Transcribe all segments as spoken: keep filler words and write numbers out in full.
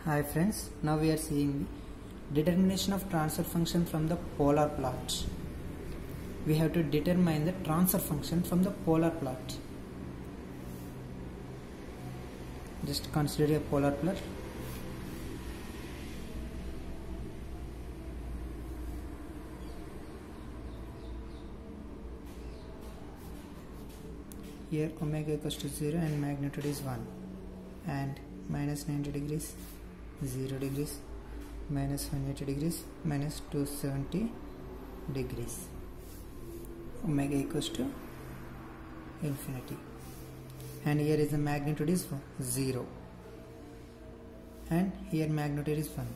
Hi friends, now we are seeing determination of transfer function from the polar plot. We have to determine the transfer function from the polar plot. Just consider a polar plot. Here omega equals to zero and magnitude is one, and minus ninety degrees, zero degrees, minus one hundred eighty degrees, minus two hundred seventy degrees. Omega equals to infinity, and here is the magnitude is zero, and here magnitude is one.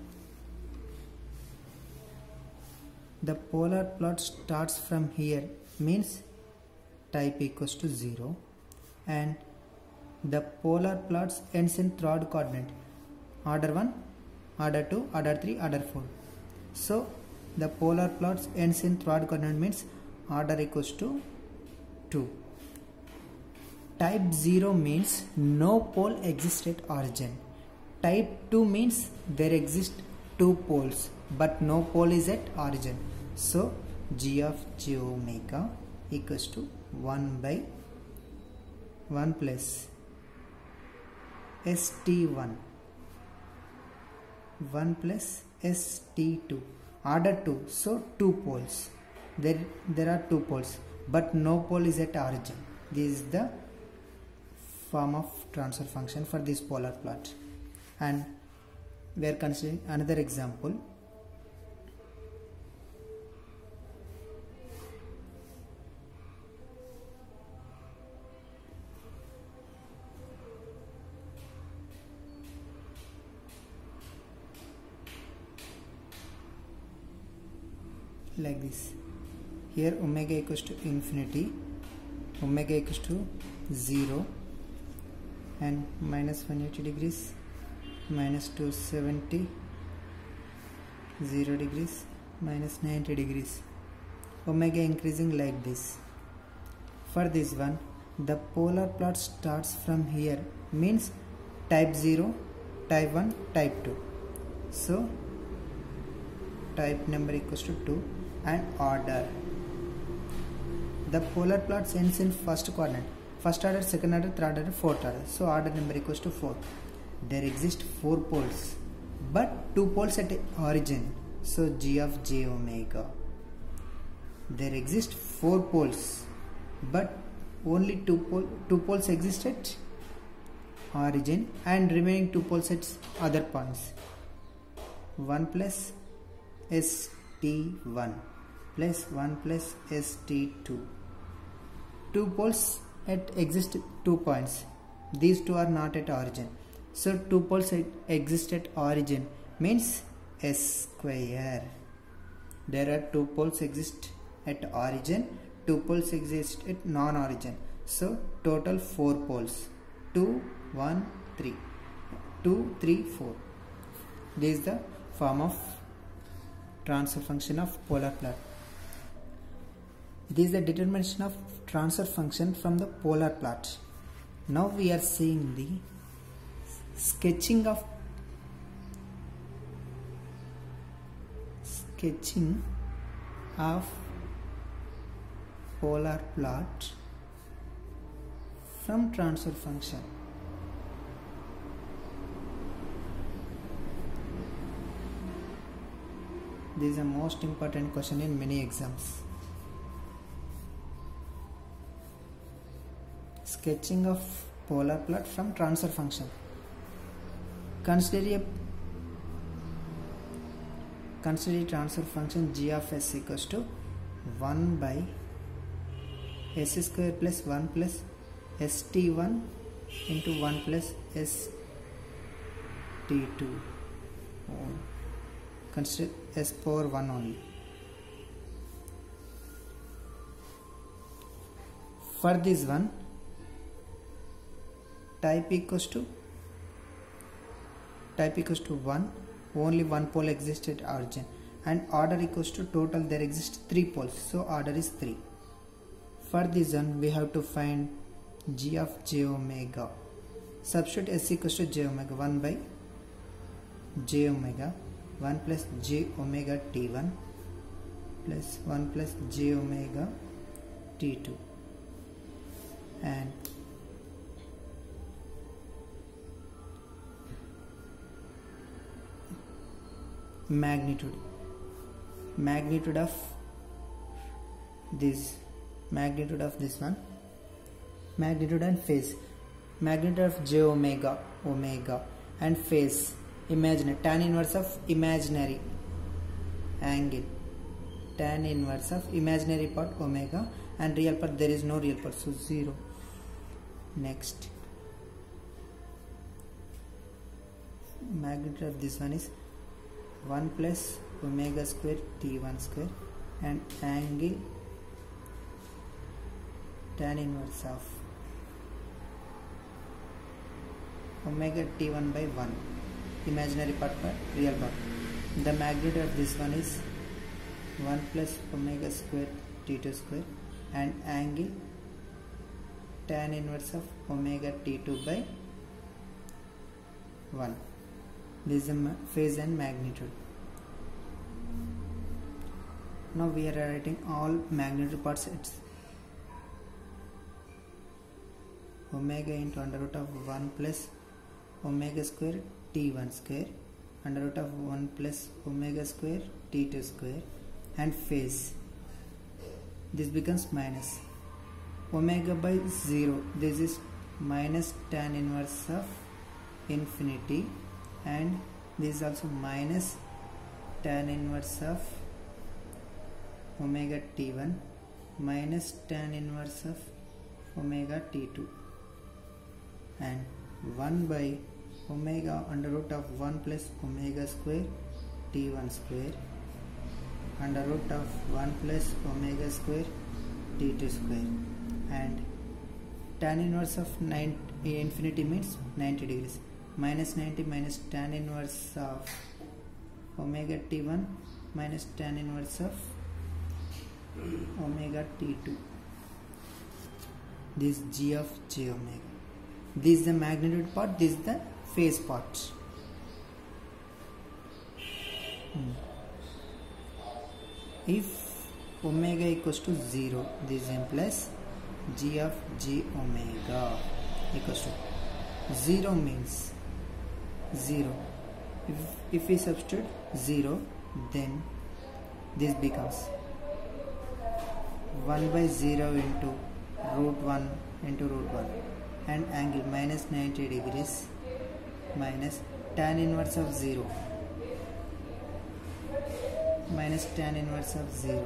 The polar plot starts from here, means type equals to zero, and the polar plots ends in third coordinate, order one, order two, order three, order four. So the polar plots ends in third coordinate means order equals to two. Type zero means no pole exists at origin. Type two means there exist two poles but no pole is at origin. So g of j omega equals to one by one plus S T one, one plus S T two, order two, so two poles. There, there are two poles but no pole is at origin. This is the form of transfer function for this polar plot. And we are considering another example. Like this. Here omega equals to infinity, omega equals to zero, and minus one hundred eighty degrees, minus two hundred seventy, zero degrees, minus ninety degrees. Omega increasing like this. For this one, the polar plot starts from here, means type zero, type one, type two. So type number equals to two, and order. The polar plots ends in first coordinate, first order, second order, third order, fourth order. So order number equals to four. There exist four poles but two poles at origin. So g of j omega. There exist four poles but only two pole two poles exist at origin and remaining two poles at other points. one plus S T one plus one plus S T two. Two poles at exist two points. These two are not at origin. So two poles exist at origin means S square. There are two poles exist at origin, two poles exist at non-origin. So total four poles. two, one, three. two, three, four. This is the form of transfer function of polar plot. This is the determination of transfer function from the polar plot. Now we are seeing the sketching of sketching of polar plot from transfer function. This is the most important question in many exams. Sketching of polar plot from transfer function. Consider a consider a transfer function g of s equals to one by s square plus one plus S T one into one plus S T two. Consider s power one only. For this one, type equals to type equals to one, only one pole exists at origin, and order equals to total there exist three poles, so order is three. For this one we have to find g of j omega. Substitute s equals to j omega, one by j omega, one plus j omega t one plus one plus j omega t two, and magnitude magnitude of this magnitude of this one magnitude and phase. Magnitude of j omega omega and phase imaginary, tan inverse of imaginary angle, tan inverse of imaginary part omega, and real part there is no real part, so zero. Next, magnitude of this one is one plus omega square t one square, and angle tan inverse of omega t one by one, imaginary part by real part. The magnitude of this one is one plus omega square t two square, and angle tan inverse of omega t two by one. This is the phase and magnitude. Now we are writing all magnitude parts. It's omega into under root of one plus omega square t one square, under root of one plus omega square t two square, and phase. This becomes minus omega by zero. This is minus tan inverse of infinity, and this is also minus tan inverse of omega t one minus tan inverse of omega t two, and one by omega under root of one plus omega square t one square, under root of one plus omega square t two square, and tan inverse of nine, infinity means ninety degrees, minus ninety minus tan inverse of omega t one minus tan inverse of omega t two. This g of j omega. This is the magnitude part, this is the phase part. Hmm. If omega equals to zero, this implies g of j omega equals to zero means zero. If, if we substitute zero, then this becomes one by zero into root one into root one, and angle minus ninety degrees minus tan inverse of zero minus tan inverse of zero.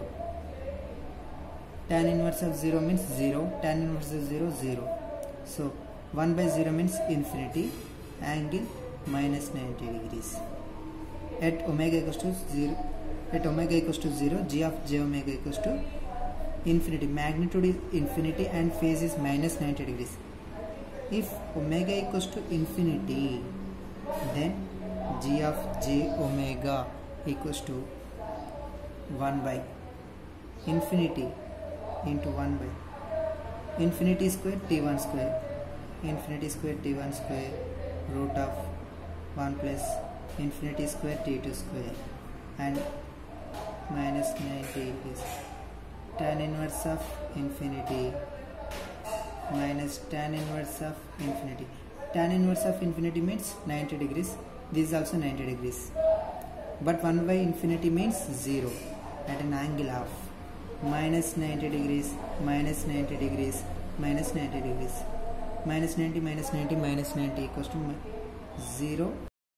Tan inverse of zero means zero, tan inverse of zero, zero. So one by zero means infinity, angle minus ninety degrees. At omega equals to zero, at omega equals to zero, g of j omega equals to infinity. Magnitude is infinity and phase is minus ninety degrees. If omega equals to infinity, then g of j omega equals to one by infinity into one by infinity square t one square, infinity square t one square, root of one plus infinity square t two square, and minus ninety is tan inverse of infinity minus tan inverse of infinity. Tan inverse of infinity means ninety degrees. This is also ninety degrees. But one by infinity means zero at an angle of minus ninety degrees, minus ninety degrees, minus ninety degrees. Minus ninety minus ninety minus ninety equals to zero.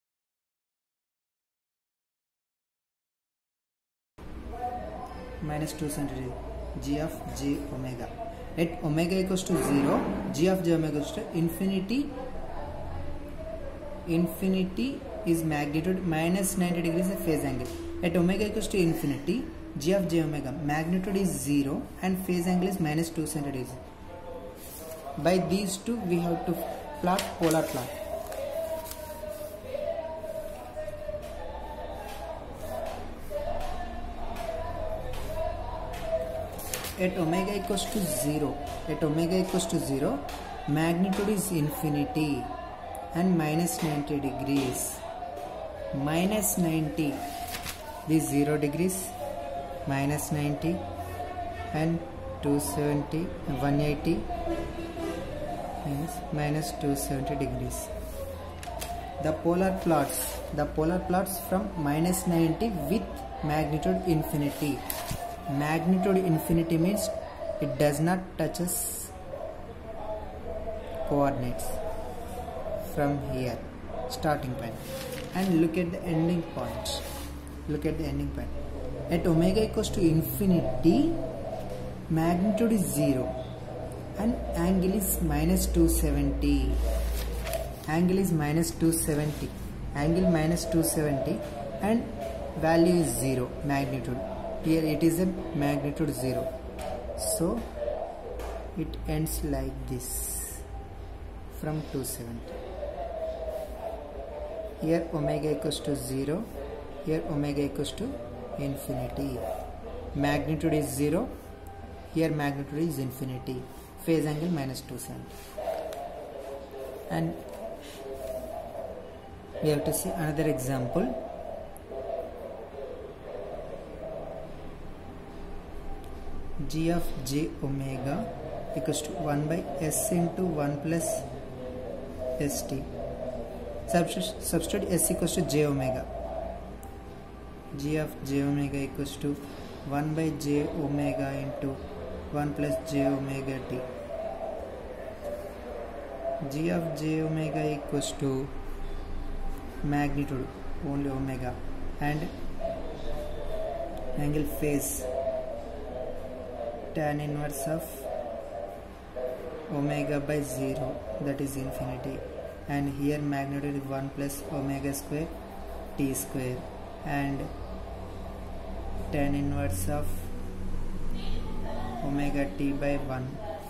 Minus two centimeters, g of j omega. At omega equals to zero, g of j omega equals to infinity. Infinity is magnitude, minus ninety degrees is phase angle. At omega equals to infinity, g of j omega, magnitude is zero and phase angle is minus two centimeters. By these two, we have to plot polar plot. At omega equals to zero, at omega equals to zero, magnitude is infinity and minus ninety degrees. minus ninety, this zero degrees, minus ninety, and two seventy, one eighty, minus, minus two seventy degrees. The polar plots, the polar plots from minus ninety with magnitude infinity. Magnitude infinity means it does not touches coordinates from here, starting point, and look at the ending point. Look at the ending point. At omega equals to infinity, magnitude is zero and angle is minus two seventy. Angle is minus two seventy. Angle minus two seventy and value is zero, magnitude. Here it is a magnitude zero. So it ends like this from two seventy. Here omega equals to zero. Here omega equals to infinity. Magnitude is zero. Here magnitude is infinity. Phase angle minus two seventy. And we have to see another example. G of j omega equals to one by s into one plus st. Substitute, substitute s equals to j omega. G of j omega equals to one by j omega into one plus j omega t. G of j omega equals to magnitude, only omega, and angle phase tan inverse of omega by zero, that is infinity, and here magnitude is one plus omega square t square, and tan inverse of omega t by one,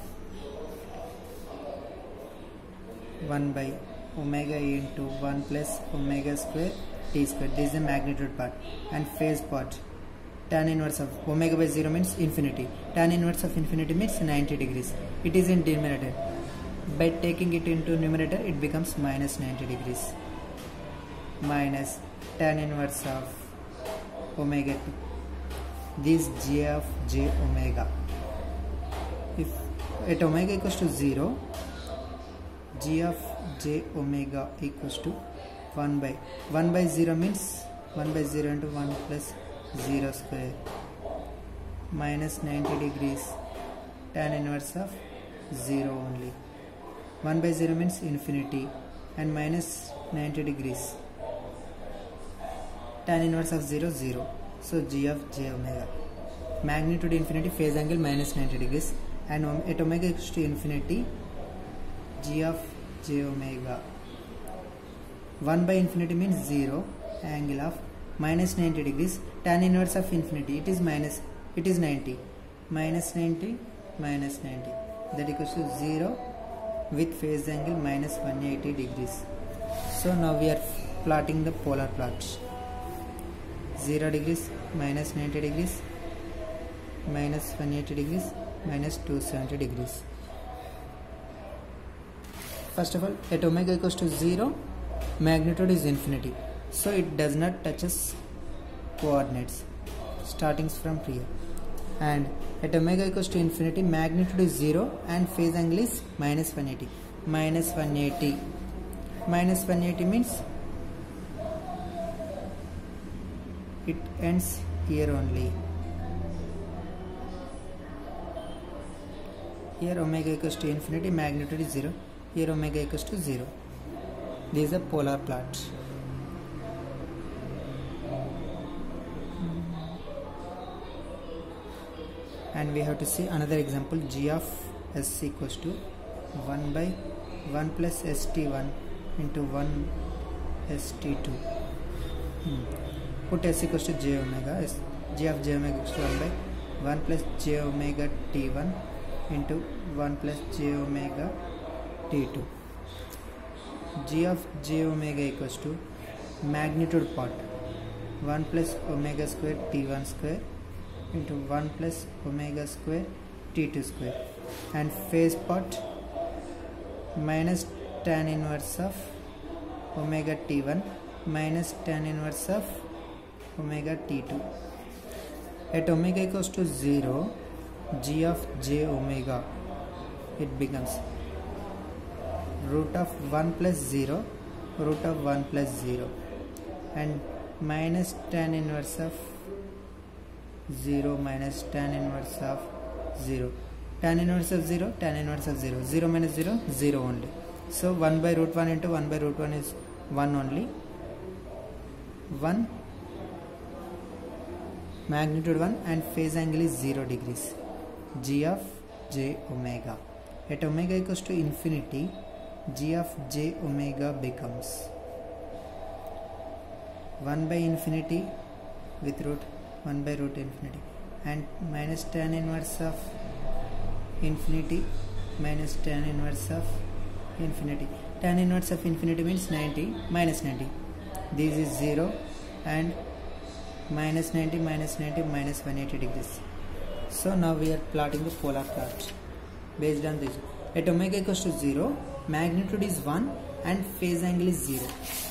one by omega into one plus omega square t square. This is the magnitude part. And phase part, tan inverse of omega by zero means infinity. Tan inverse of infinity means ninety degrees. It is in denominator. By taking it into numerator, it becomes minus ninety degrees. Minus tan inverse of omega t. This g of j omega. If at omega equals to zero, g of j omega equals to one by one by zero means one by zero into one plus zero square minus ninety degrees, tan inverse of zero only. one by zero means infinity and minus ninety degrees, tan inverse of zero, zero. So g of j omega, magnitude infinity, phase angle minus ninety degrees, and at omega equals to infinity, g of j omega, one by infinity means zero, angle of minus ninety degrees, tan inverse of infinity, it is minus, it is ninety, minus ninety, minus ninety, that equals to zero with phase angle minus one hundred eighty degrees. So now we are plotting the polar plots. zero degrees, minus ninety degrees, minus one hundred eighty degrees, minus two hundred seventy degrees. First of all, at omega equals to zero, magnitude is infinity, so it does not touches coordinates, starting from here. And at omega equals to infinity, magnitude is zero and phase angle is minus one hundred eighty. Minus one hundred eighty. Minus one hundred eighty means it ends here only. Here omega equals to infinity, magnitude is zero. Here omega equals to zero. These are polar plots. And we have to see another example. G of s equals to one by one plus s t one into one s t two. Hmm. Put s equals to j omega. S, g of j omega equals to one by one plus j omega t one into one plus j omega t two. G of j omega equals to magnitude part one plus omega square t one square into one plus omega square t two square, and phase part minus tan inverse of omega t one minus tan inverse of omega t two. At omega equals to zero, g of j omega, it becomes root of one plus zero, root of one plus zero, and minus tan inverse of zero minus tan inverse of zero. Tan inverse of zero, tan inverse of zero. zero minus zero, zero only. So one by root one into one by root one is one only. one, magnitude one, and phase angle is zero degrees. G of j omega. At omega equals to infinity, g of j omega becomes one by infinity with root, one by root infinity, and minus tan inverse of infinity minus tan inverse of infinity. Tan inverse of infinity means ninety, minus ninety. This is zero, and minus ninety minus ninety minus one hundred eighty degrees. So now we are plotting the polar plot based on this. At omega equals to zero, magnitude is one and phase angle is zero.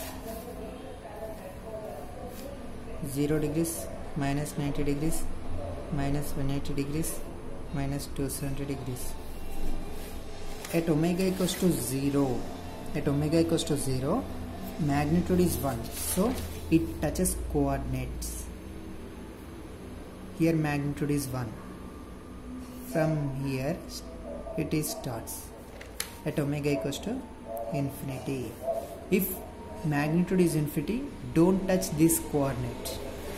zero degrees, minus ninety degrees, minus one hundred eighty degrees, minus two hundred seventy degrees. At omega equals to zero, at omega equals to zero, magnitude is one, so it touches coordinates. Here magnitude is one. From here it is starts at omega equals to infinity. If magnitude is infinity, don't touch this coordinate.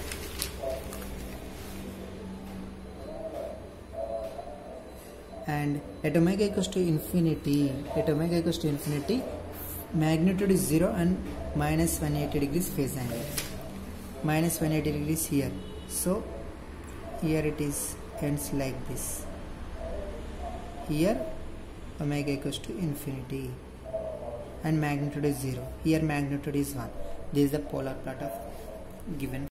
And at omega equals to infinity, at omega equals to infinity, magnitude is zero and minus one hundred eighty degrees phase angle. Minus one hundred eighty degrees here. So here it is ends like this. Here omega equals to infinity and magnitude is zero. Here magnitude is one. This is the polar plot of given